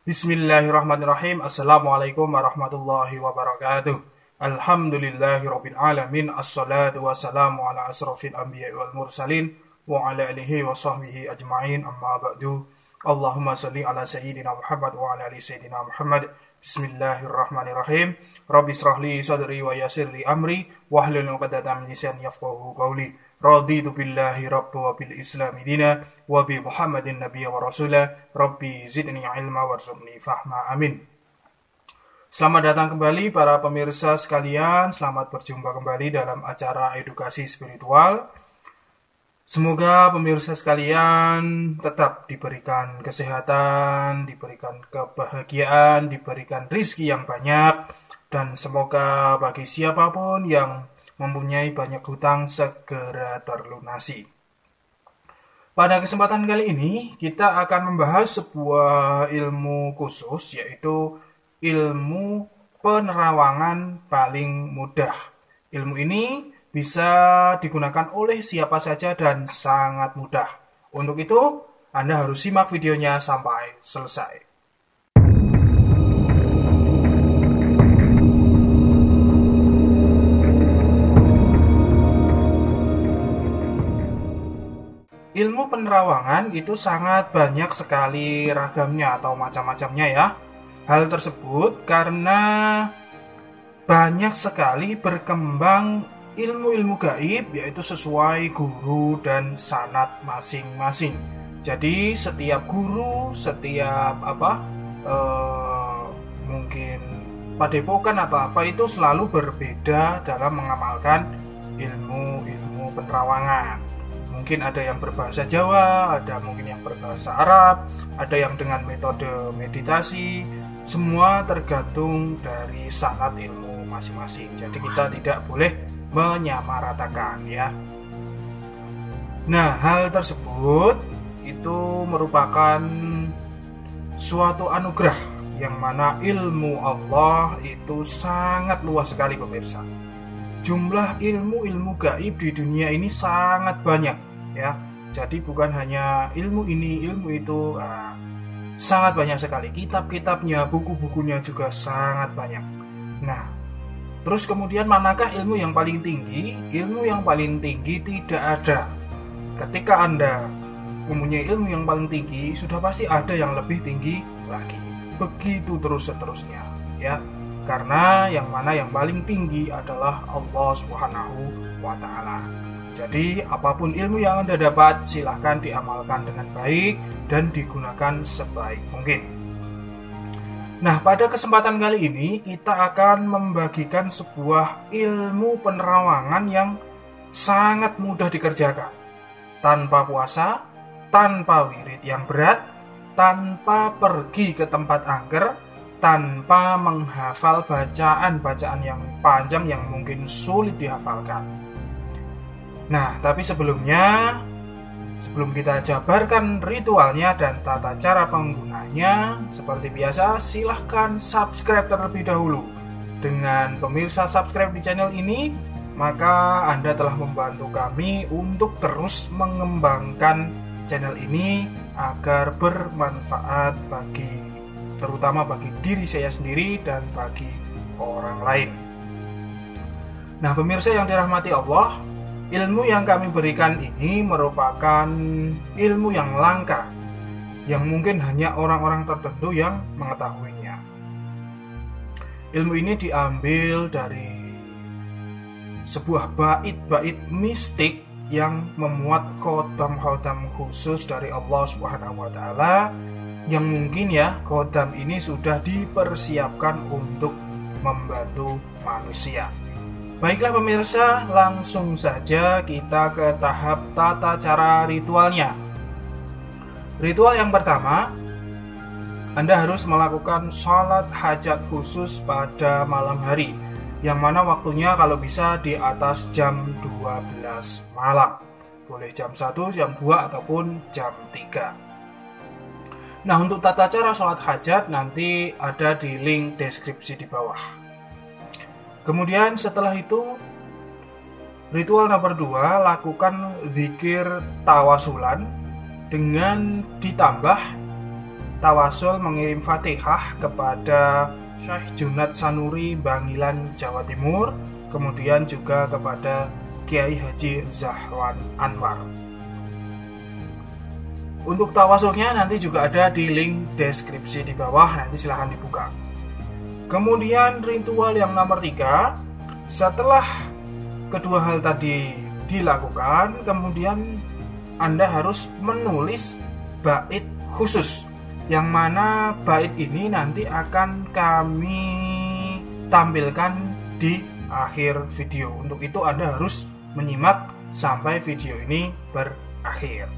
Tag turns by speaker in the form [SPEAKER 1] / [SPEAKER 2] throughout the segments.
[SPEAKER 1] Bismillahirrahmanirrahim. Assalamualaikum warahmatullahi wabarakatuh. Alhamdulillahirabbil alamin. Assalatu wassalamu ala asrofil anbiya'i wal mursalin wa ala alihi wa sahbihi ajma'in. Amma ba'du. Allahumma salli ala sayyidina Muhammad wa ala ali sayyidina Muhammad. Bismillahirrahmanirrahim. Rabbi israhli sadri wa yassirli amri wahlul 'uqdatam min lisani yafqahu qawli. Raditu billahi rabba wa bil islami dina wa bi Muhammadin nabiyya wa rasula. Rabbi zidni ilma warzuqni fahma. Amin. Selamat datang kembali para pemirsa sekalian. Selamat berjumpa kembali dalam acara edukasi spiritual. Semoga pemirsa sekalian tetap diberikan kesehatan, diberikan kebahagiaan, diberikan rizki yang banyak, dan semoga bagi siapapun yang mempunyai banyak hutang segera terlunasi. Pada kesempatan kali ini kita akan membahas sebuah ilmu khusus, yaitu ilmu penerawangan paling mudah. Ilmu ini bisa digunakan oleh siapa saja dan sangat mudah. Untuk itu, Anda harus simak videonya sampai selesai. Ilmu penerawangan itu sangat banyak sekali ragamnya atau macam-macamnya ya. Hal tersebut karena banyak sekali berkembang ilmu-ilmu gaib, yaitu sesuai guru dan sanad masing-masing. Jadi setiap guru, setiap mungkin padepokan atau apa itu selalu berbeda dalam mengamalkan ilmu-ilmu penerawangan. Mungkin ada yang berbahasa Jawa, ada mungkin yang berbahasa Arab, ada yang dengan metode meditasi. Semua tergantung dari sanad ilmu masing-masing. Jadi kita tidak boleh menyamaratakan ya. Nah, hal tersebut itu merupakan suatu anugerah yang mana ilmu Allah itu sangat luas sekali pemirsa. Jumlah ilmu-ilmu gaib di dunia ini sangat banyak ya. Jadi bukan hanya ilmu ini, ilmu itu, sangat banyak sekali. Kitab-kitabnya, buku-bukunya juga sangat banyak. Nah, terus kemudian manakah ilmu yang paling tinggi? Ilmu yang paling tinggi tidak ada. Ketika Anda mempunyai ilmu yang paling tinggi, sudah pasti ada yang lebih tinggi lagi. Begitu terus seterusnya ya. Karena yang mana yang paling tinggi adalah Allah Subhanahu wa ta'ala. Jadi apapun ilmu yang Anda dapat, silahkan diamalkan dengan baik dan digunakan sebaik mungkin. Nah, pada kesempatan kali ini kita akan membagikan sebuah ilmu penerawangan yang sangat mudah dikerjakan. Tanpa puasa, tanpa wirid yang berat, tanpa pergi ke tempat angker, tanpa menghafal bacaan-bacaan yang panjang yang mungkin sulit dihafalkan. Nah, tapi sebelum kita jabarkan ritualnya dan tata cara penggunanya, seperti biasa silahkan subscribe terlebih dahulu. Dengan pemirsa subscribe di channel ini, maka Anda telah membantu kami untuk terus mengembangkan channel ini agar bermanfaat terutama bagi diri saya sendiri dan bagi orang lain. Nah, pemirsa yang dirahmati Allah, ilmu yang kami berikan ini merupakan ilmu yang langka, yang mungkin hanya orang-orang tertentu yang mengetahuinya. Ilmu ini diambil dari sebuah bait-bait mistik yang memuat khodam-khodam khusus dari Allah Subhanahu wa ta'ala, yang mungkin ya khodam ini sudah dipersiapkan untuk membantu manusia. Baiklah pemirsa, langsung saja kita ke tahap tata cara ritualnya. Ritual yang pertama, Anda harus melakukan sholat hajat khusus pada malam hari, yang mana waktunya kalau bisa di atas jam 12 malam. Boleh jam 1, jam 2, ataupun jam 3. Nah, untuk tata cara sholat hajat nanti ada di link deskripsi di bawah. Kemudian setelah itu, ritual nomor 2, lakukan zikir tawasulan dengan ditambah tawasul mengirim Fatihah kepada Syekh Junad Sanuri Bangilan Jawa Timur, kemudian juga kepada Kiai Haji Zahwan Anwar. Untuk tawasulnya nanti juga ada di link deskripsi di bawah, nanti silahkan dibuka. Kemudian ritual yang nomor 3, setelah kedua hal tadi dilakukan, kemudian Anda harus menulis bait khusus, yang mana bait ini nanti akan kami tampilkan di akhir video. Untuk itu Anda harus menyimak sampai video ini berakhir.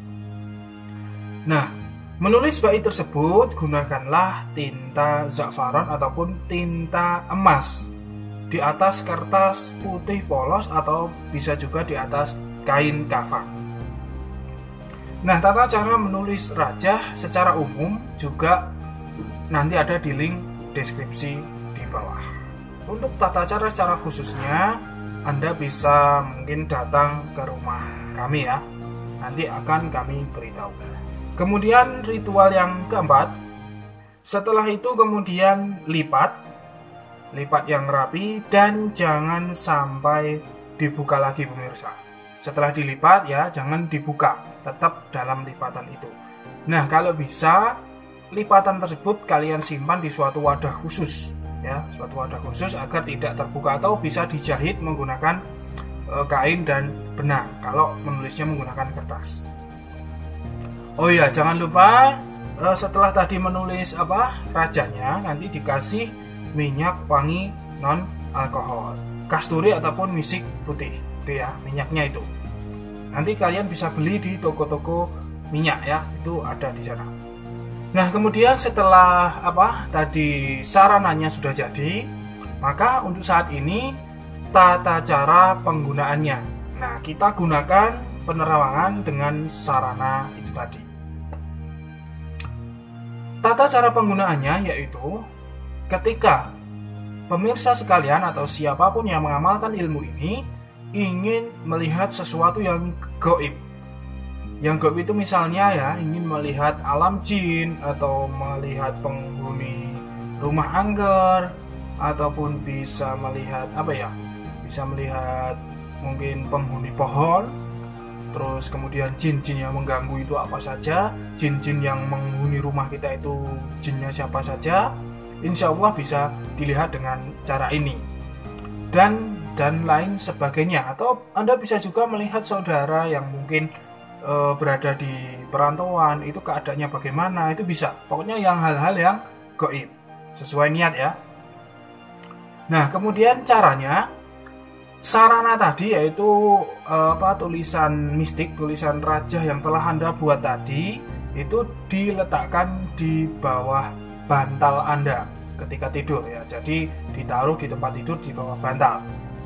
[SPEAKER 1] Nah, menulis bait tersebut gunakanlah tinta za'faron ataupun tinta emas di atas kertas putih polos atau bisa juga di atas kain kafan. Nah, tata cara menulis rajah secara umum juga nanti ada di link deskripsi di bawah. Untuk tata cara secara khususnya, Anda bisa mungkin datang ke rumah kami ya. Nanti akan kami beritahu. Kemudian ritual yang keempat, setelah itu kemudian lipat yang rapi dan jangan sampai dibuka lagi pemirsa. Setelah dilipat ya jangan dibuka, tetap dalam lipatan itu. Nah, kalau bisa lipatan tersebut kalian simpan di suatu wadah khusus ya, suatu wadah khusus agar tidak terbuka, atau bisa dijahit menggunakan kain dan benang kalau menulisnya menggunakan kertas. Oh ya, jangan lupa setelah tadi menulis rajahnya, nanti dikasih minyak wangi non alkohol, kasturi ataupun misik putih, itu ya minyaknya itu. Nanti kalian bisa beli di toko-toko minyak ya, itu ada di sana. Nah, kemudian setelah tadi sarananya sudah jadi, maka untuk saat ini tata cara penggunaannya. Nah, kita gunakan penerawangan dengan sarana itu tadi. Tata cara penggunaannya yaitu ketika pemirsa sekalian atau siapapun yang mengamalkan ilmu ini ingin melihat sesuatu yang gaib. Yang gaib itu misalnya ya ingin melihat alam jin, atau melihat penghuni rumah angker, ataupun bisa melihat bisa melihat mungkin penghuni pohon. Terus kemudian jin-jin yang mengganggu itu apa saja, jin-jin yang menghuni rumah kita itu jinnya siapa saja, insya Allah bisa dilihat dengan cara ini dan lain sebagainya. Atau Anda bisa juga melihat saudara yang mungkin berada di perantauan, itu keadaannya bagaimana, itu bisa. Pokoknya yang hal-hal yang gaib sesuai niat ya. Nah, kemudian caranya, sarana tadi yaitu tulisan mistik, tulisan rajah yang telah Anda buat tadi itu diletakkan di bawah bantal Anda ketika tidur ya. Jadi ditaruh di tempat tidur di bawah bantal.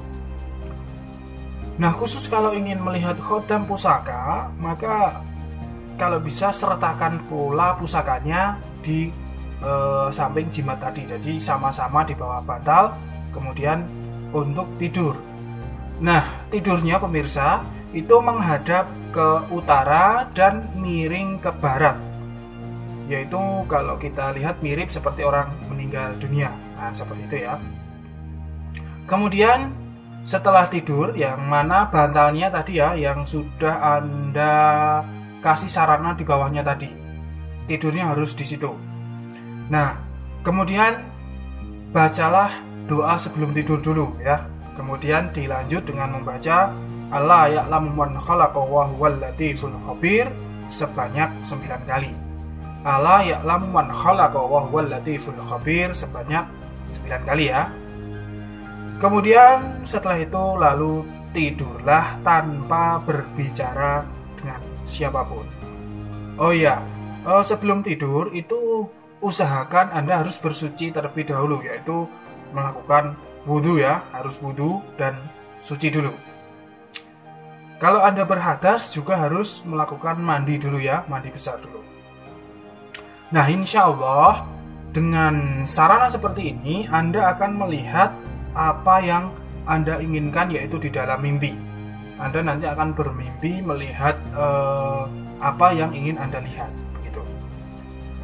[SPEAKER 1] Nah, khusus kalau ingin melihat khodam pusaka, maka kalau bisa sertakan pula pusakanya di samping jimat tadi. Jadi sama-sama di bawah bantal, kemudian untuk tidur. Nah, tidurnya pemirsa itu menghadap ke utara dan miring ke barat. Yaitu kalau kita lihat mirip seperti orang meninggal dunia. Nah, seperti itu ya. Kemudian setelah tidur, yang mana bantalnya tadi ya, yang sudah Anda kasih sarana di bawahnya tadi, tidurnya harus di situ. Nah, kemudian bacalah doa sebelum tidur dulu ya. Kemudian dilanjut dengan membaca Allah ya'lamu man khalaqa wa huwal latiful khabir sebanyak 9 kali. Allah ya'lamu man khalaqa wa huwal latiful khabir sebanyak 9 kali ya. Kemudian setelah itu lalu tidurlah tanpa berbicara dengan siapapun. Oh ya, sebelum tidur itu usahakan Anda harus bersuci terlebih dahulu, yaitu melakukan wudhu ya, harus wudhu dan suci dulu. Kalau Anda berhadas juga harus melakukan mandi dulu ya, mandi besar dulu. Nah, insya Allah dengan sarana seperti ini Anda akan melihat apa yang Anda inginkan, yaitu di dalam mimpi. Anda nanti akan bermimpi melihat apa yang ingin Anda lihat begitu.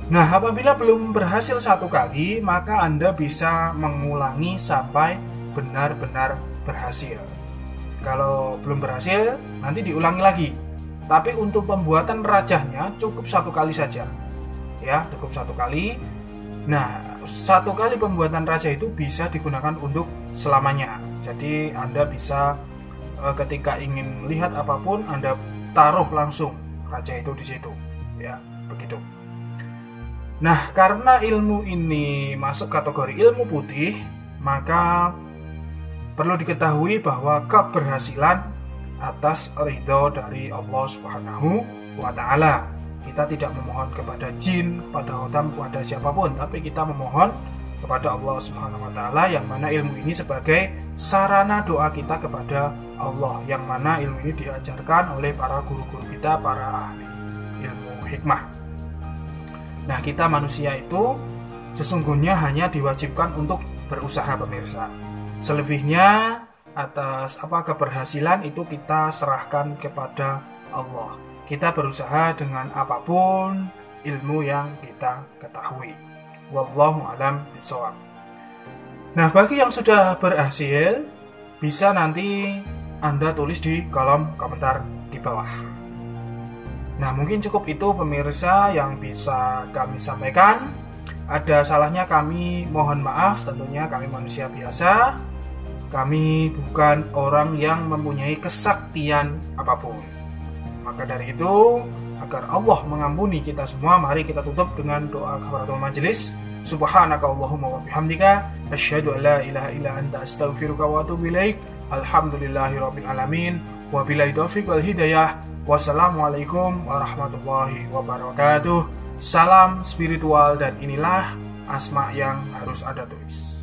[SPEAKER 1] Nah, apabila belum berhasil satu kali, maka Anda bisa mengulangi sampai benar-benar berhasil. Kalau belum berhasil, nanti diulangi lagi. Tapi untuk pembuatan rajahnya cukup satu kali saja. Ya, cukup satu kali. Nah, satu kali pembuatan rajah itu bisa digunakan untuk selamanya. Jadi Anda bisa ketika ingin melihat apapun, Anda taruh langsung rajah itu di situ. Ya, begitu. Nah, karena ilmu ini masuk kategori ilmu putih, maka perlu diketahui bahwa keberhasilan atas ridho dari Allah Subhanahu wa Ta'ala. Kita tidak memohon kepada jin, kepada hotam, kepada siapapun, tapi kita memohon kepada Allah Subhanahu wa Ta'ala, yang mana ilmu ini sebagai sarana doa kita kepada Allah, yang mana ilmu ini diajarkan oleh para guru-guru kita, para ahli ilmu hikmah. Nah, kita manusia itu sesungguhnya hanya diwajibkan untuk berusaha, pemirsa. Selebihnya atas keberhasilan itu kita serahkan kepada Allah. Kita berusaha dengan apapun ilmu yang kita ketahui. Wallahu a'lam bishawab. Nah, bagi yang sudah berhasil, bisa nanti Anda tulis di kolom komentar di bawah. Nah, mungkin cukup itu pemirsa yang bisa kami sampaikan. Ada salahnya kami mohon maaf, tentunya kami manusia biasa. Kami bukan orang yang mempunyai kesaktian apapun. Maka dari itu, agar Allah mengampuni kita semua, mari kita tutup dengan doa kafaratul majelis. Subhanaka Allahumma wa bihamdika asyhadu an la ilaha illa anta astaghfiruka wa atubu ilaik. Alhamdulillahirabbil alamin. Wabillahi taufiq wal hidayah. Wassalamualaikum warahmatullahi wabarakatuh. Salam spiritual, dan inilah asma yang harus Anda tulis.